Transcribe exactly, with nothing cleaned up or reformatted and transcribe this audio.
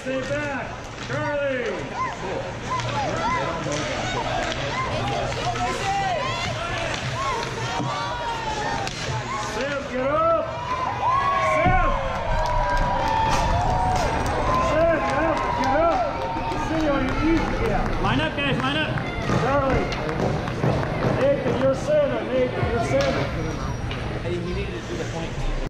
stay back. Charlie. Sam, get up. Sam. Sam, get up. See on your knees again. Line up, guys, line up. Charlie. Nathan, you're center. Nathan, you're center. Hey, you needed to do the point.